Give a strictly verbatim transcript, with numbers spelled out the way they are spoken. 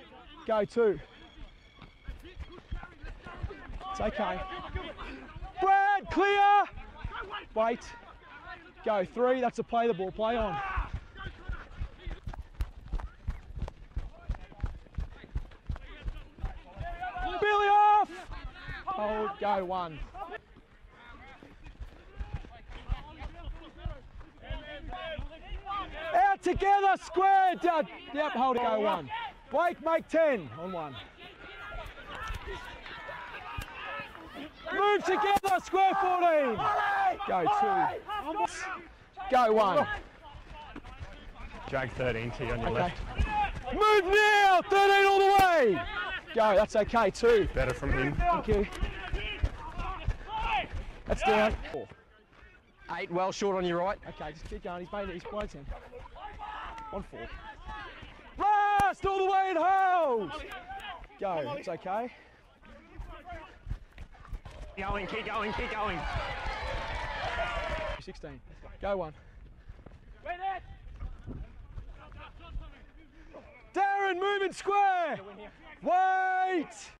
Go two. It's okay. Brad, clear. Wait. Go three. That's a play the ball. Play on. Billy off. Hold. Go one. Out together. Square. Dad. Yep. Hold it. Go one. Blake, make ten on one. Move together, square fourteen. Go two. Go one. Drag thirteen to you on your Okay. left. Move now, thirteen all the way. Go, that's okay, two. Better from him. Thank you. That's down. Four. Eight, well short on your right. Okay, just keep going, he's made it, he's played ten. One four. Last all the way and hold. Go, it's okay. Keep going, keep going, keep going. sixteen. Go one. Darren, moving square. Wait.